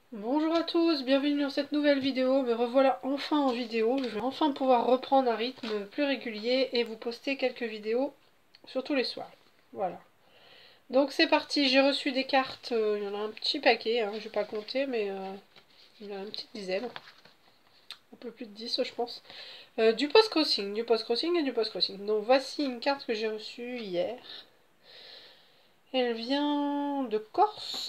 Bonjour à tous, bienvenue dans cette nouvelle vidéo. Me revoilà enfin en vidéo. Je vais enfin pouvoir reprendre un rythme plus régulier et vous poster quelques vidéos, surtout les soirs. Voilà. Donc c'est parti, j'ai reçu des cartes, il y en a un petit paquet, hein, je vais pas compter, mais il y en a une petite dizaine. Un peu plus de 10 je pense. Du post-crossing, du post-crossing et du post-crossing. Donc voici une carte que j'ai reçue hier. Elle vient de Corse.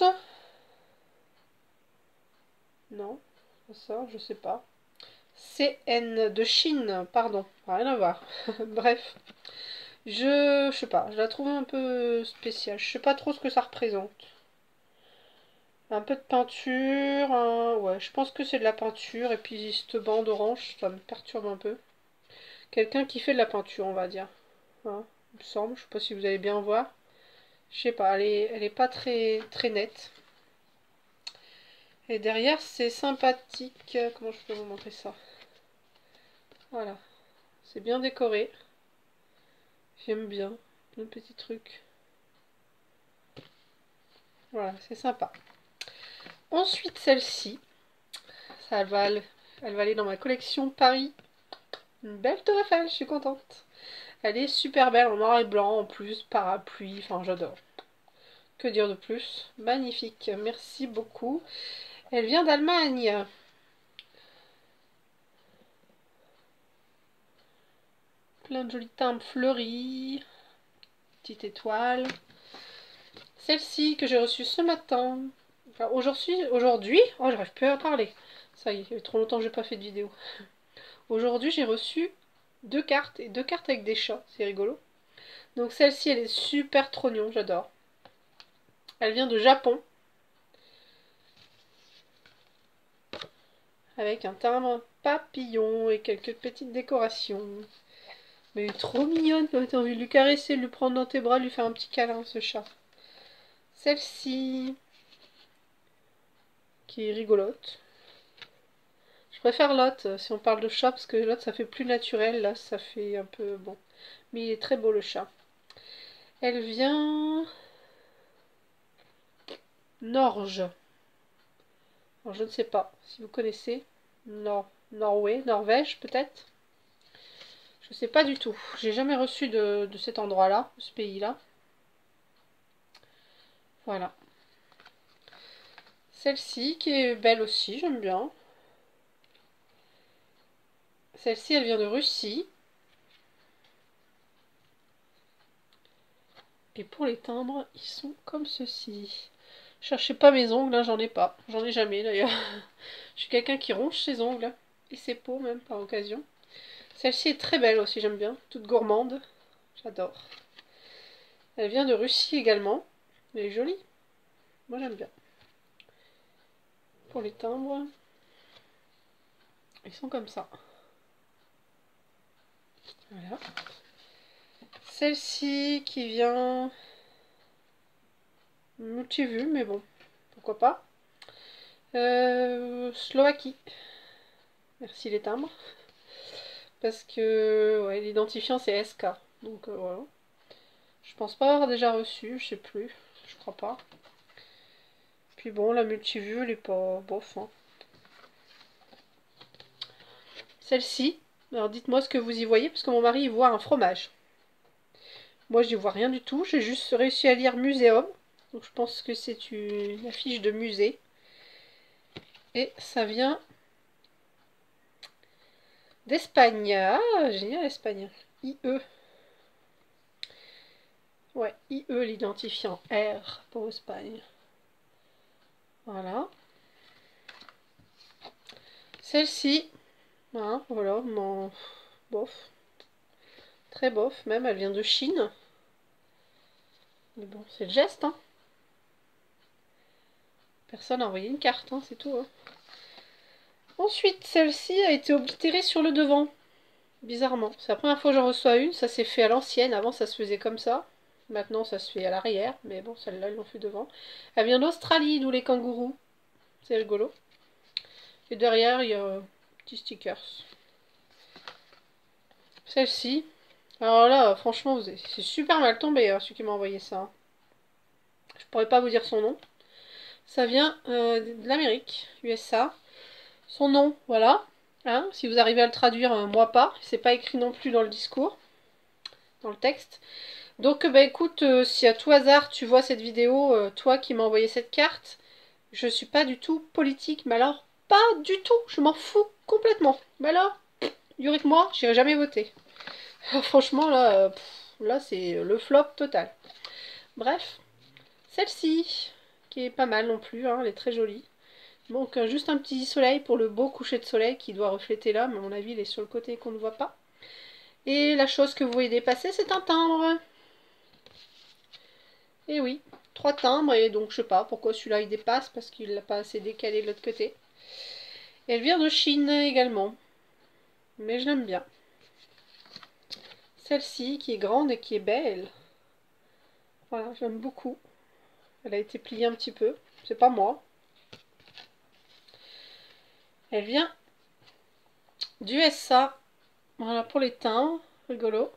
Non, c'est ça, je sais pas. CN de Chine, pardon, rien à voir. Bref, je sais pas, je la trouve un peu spéciale. Je sais pas trop ce que ça représente. Un peu de peinture, ouais, je pense que c'est de la peinture. Et puis cette bande orange, ça me perturbe un peu. Quelqu'un qui fait de la peinture, on va dire. Hein, il me semble, je sais pas si vous allez bien voir. Je sais pas, elle est pas très nette. Et derrière, c'est sympathique. Comment je peux vous montrer ça? Voilà, c'est bien décoré. J'aime bien. Plein de petits trucs. Voilà, c'est sympa. Ensuite, celle-ci, elle va aller dans ma collection Paris. Une belle tour Eiffel, je suis contente. Elle est super belle en noir et blanc en plus, parapluie, enfin j'adore. Que dire de plus? Magnifique, merci beaucoup. Elle vient d'Allemagne. Plein de jolis timbres fleuris. Petite étoile. Celle-ci que j'ai reçue ce matin. Enfin, aujourd'hui, oh j'arrive plus à parler. Ça y est, il y a trop longtemps que j'ai pas fait de vidéo. Aujourd'hui j'ai reçu deux cartes, et deux cartes avec des chats, c'est rigolo. Donc celle-ci, elle est super trognon, j'adore. Elle vient de Japon, avec un timbre papillon et quelques petites décorations. Mais elle est trop mignonne, t'as envie de lui caresser, de lui prendre dans tes bras, de lui faire un petit câlin, ce chat. Celle-ci, qui est rigolote. Je préfère l'autre, si on parle de chat, parce que l'autre, ça fait plus naturel, là, ça fait un peu... bon. Mais il est très beau, le chat. Elle vient... Norge. Alors, je ne sais pas si vous connaissez. Norvège peut-être. Je sais pas du tout. J'ai jamais reçu de cet endroit-là, de ce pays-là. Voilà. Celle-ci qui est belle aussi, j'aime bien. Celle-ci, elle vient de Russie. Et pour les timbres, ils sont comme ceci. Cherchez pas mes ongles, hein, j'en ai pas. J'en ai jamais d'ailleurs. Je suis quelqu'un qui ronge ses ongles. Et ses peaux même par occasion. Celle-ci est très belle aussi, j'aime bien. Toute gourmande. J'adore. Elle vient de Russie également. Elle est jolie. Moi j'aime bien. Pour les timbres, ils sont comme ça. Voilà. Celle-ci qui vient multivue, mais bon, pourquoi pas. Slovaquie. Merci les timbres. Parce que ouais, l'identifiant c'est SK. Donc voilà. Je pense pas avoir déjà reçu, je sais plus. Je crois pas. Puis bon, la multivue, elle est pas bof. Hein. Celle-ci, alors dites-moi ce que vous y voyez, parce que mon mari y voit un fromage. Moi, je n'y vois rien du tout. J'ai juste réussi à lire muséum. Donc je pense que c'est une affiche de musée. Et ça vient d'Espagne. Ah, génial, Espagne. IE. Ouais, IE, l'identifiant R pour Espagne. Voilà. Celle-ci, hein, voilà, mon bof. Très bof, même, elle vient de Chine. Mais bon, c'est le geste, hein. Personne n'a envoyé une carte, hein, c'est tout. Hein. Ensuite, celle-ci a été oblitérée sur le devant. Bizarrement. C'est la première fois que j'en reçois une. Ça s'est fait à l'ancienne. Avant, ça se faisait comme ça. Maintenant, ça se fait à l'arrière. Mais bon, celle-là, ils l'ont fait devant. Elle vient d'Australie, d'où les kangourous. C'est rigolo. Et derrière, il y a un petit stickers. Celle-ci. Alors là, franchement, c'est super mal tombé, hein, celui qui m'a envoyé ça. Je pourrais pas vous dire son nom. Ça vient de l'Amérique, USA. Son nom, voilà. Hein, si vous arrivez à le traduire, moi pas. C'est pas écrit non plus dans le discours, dans le texte. Donc, bah écoute, si à tout hasard tu vois cette vidéo, toi qui m'as envoyé cette carte, je suis pas du tout politique, mais alors pas du tout, je m'en fous complètement. Mais alors, Yuri que moi, j'irai jamais voter. Franchement, là, là c'est le flop total. Bref, celle-ci, qui est pas mal non plus, hein, elle est très jolie. Donc juste un petit soleil pour le beau coucher de soleil qui doit refléter là, mais à mon avis il est sur le côté qu'on ne voit pas. Et la chose que vous voyez dépasser, c'est un timbre. Et oui, 3 timbres, et donc je sais pas pourquoi celui-là il dépasse, parce qu'il l'a pas assez décalé de l'autre côté. Et elle vient de Chine également, mais je l'aime bien. Celle-ci qui est grande et qui est belle. Voilà, j'aime beaucoup. Elle a été pliée un petit peu, c'est pas moi. Elle vient d'USA. Voilà pour les timbres, rigolo.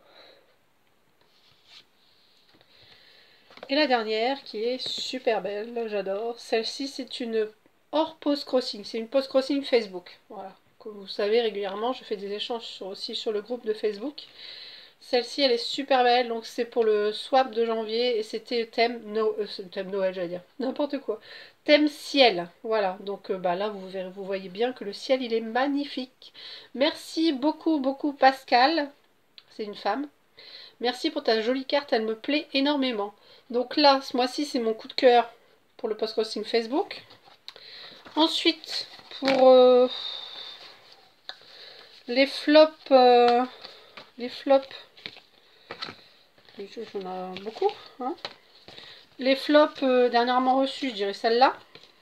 Et la dernière qui est super belle, j'adore. Celle-ci c'est une hors post crossing, c'est une post crossing Facebook. Voilà, comme vous savez régulièrement je fais des échanges aussi sur le groupe de Facebook. Celle-ci elle est super belle, donc c'est pour le swap de janvier et c'était thème, thème Noël j'allais dire, n'importe quoi. Thème ciel, voilà, donc bah là vous voyez bien que le ciel il est magnifique. Merci beaucoup beaucoup Pascal, c'est une femme. Merci pour ta jolie carte, elle me plaît énormément. Donc là, ce mois-ci, c'est mon coup de cœur pour le post-crossing Facebook. Ensuite, pour les flops, j'en ai beaucoup. Hein. Les flops dernièrement reçus, je dirais celle-là.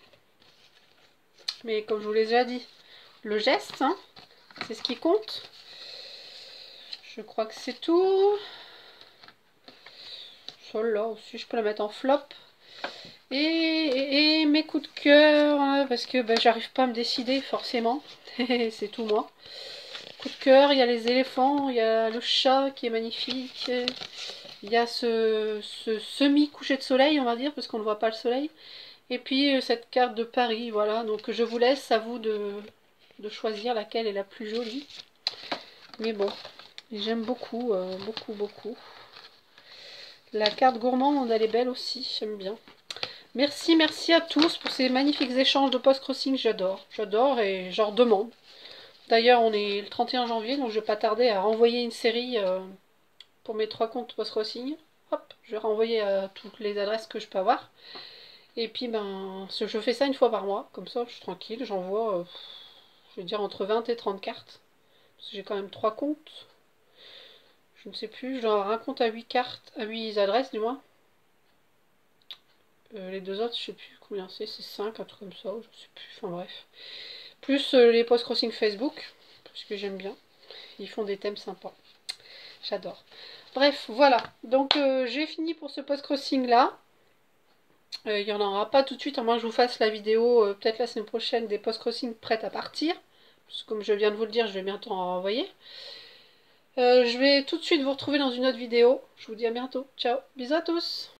Mais comme je vous l'ai déjà dit, le geste, hein, c'est ce qui compte. Je crois que c'est tout. Celle-là aussi, je peux la mettre en flop. Et mes coups de cœur, hein, parce que bah, j'arrive pas à me décider forcément. C'est tout moi. Coup de cœur, il y a les éléphants, il y a le chat qui est magnifique. Il y a ce semi-coucher de soleil, on va dire, parce qu'on ne voit pas le soleil. Et puis cette carte de Paris, voilà. Donc je vous laisse, à vous de choisir laquelle est la plus jolie. Mais bon, j'aime beaucoup, beaucoup, beaucoup. La carte gourmande, elle est belle aussi, j'aime bien. Merci, merci à tous pour ces magnifiques échanges de post-crossing, j'adore. J'adore et j'en redemande. D'ailleurs, on est le 31 janvier, donc je vais pas tarder à renvoyer une série pour mes 3 comptes post-crossing. Hop, je vais renvoyer à toutes les adresses que je peux avoir. Et puis, ben, je fais ça une fois par mois, comme ça, je suis tranquille, j'envoie, je vais dire, entre 20 et 30 cartes. Parce que j'ai quand même 3 comptes. Je ne sais plus, je dois avoir un compte à 8 cartes, à 8 adresses du moins. Les deux autres, je sais plus combien c'est 5, un truc comme ça, je sais plus, enfin bref. Plus les post-crossing Facebook, parce que j'aime bien. Ils font des thèmes sympas. J'adore. Bref, voilà. Donc j'ai fini pour ce post-crossing là. Il n'y en aura pas tout de suite, à moins que je vous fasse la vidéo, peut-être la semaine prochaine, des post-crossing prêtes à partir. Parce que comme je viens de vous le dire, je vais bientôt en envoyer. Je vais tout de suite vous retrouver dans une autre vidéo. Je vous dis à bientôt. Ciao. Bisous à tous.